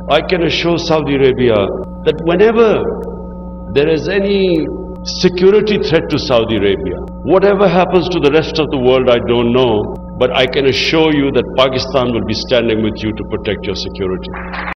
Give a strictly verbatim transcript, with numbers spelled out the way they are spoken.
I can assure Saudi Arabia that whenever there is any security threat to Saudi Arabia, whatever happens to the rest of the world, I don't know, but I can assure you that Pakistan will be standing with you to protect your security.